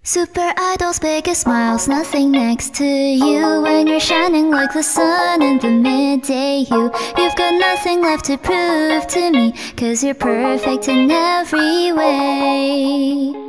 Super idols, biggest smiles, nothing next to you. When you're shining like the sun in the midday hue, you've got nothing left to prove to me, 'cause you're perfect in every way.